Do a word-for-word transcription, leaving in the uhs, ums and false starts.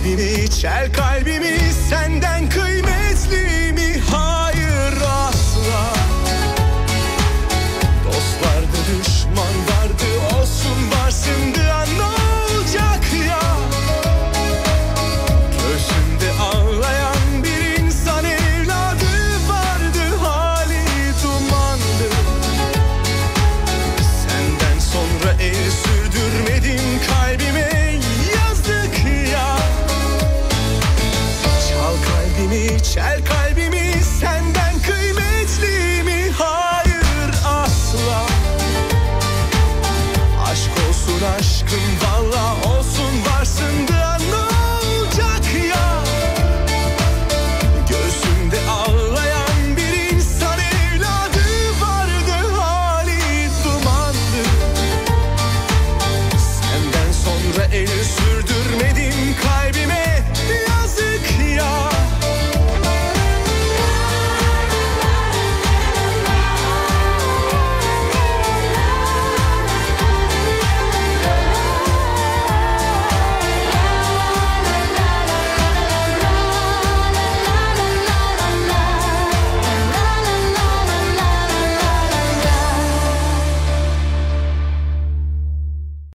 kalbimi, çel kalbimi, senden kıymetli mi? Hayır asla. Dost vardı, düşman vardı, olsun varsındı, an ne olacak ya? Göğsünde ağlayan bir insan evladı vardı, hali dumandı. Senden sonra el sürdürmedim kalbime, yazık ya. Çal kalbimi, çel kalbimi, senden kıymetli mi? Hayır asla. Aşk olsun aşkım var.